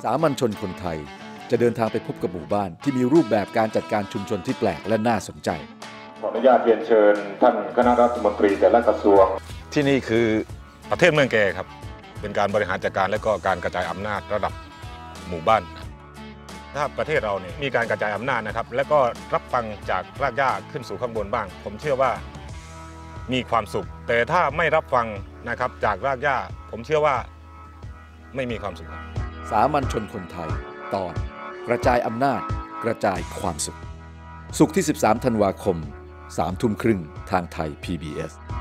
สามัญชนคนไทยจะเดินทางไปพบกับหมู่บ้านที่มีรูปแบบการจัดการชุมชนที่แปลกและน่าสนใจขออนุญาตเรียนเชิญท่านคณะรัฐมนตรีแต่ละกระทรวงที่นี่คือประเทศเมืองแก่ครับเป็นการบริหารจัดการและก็การกระจายอำนาจระดับหมู่บ้านถ้าประเทศเราเนี่ยมีการกระจายอำนาจนะครับและก็รับฟังจากรากหญ้าขึ้นสู่ข้างบนบ้างผมเชื่อว่ามีความสุขแต่ถ้าไม่รับฟังนะครับจากรากหญ้าผมเชื่อว่าไม่มีความสุขสามัญชนคนไทยตอนกระจายอำนาจกระจายความสุขศุกร์ที่13 ธันวาคม 3 ทุ่มครึ่งทางไทย PBS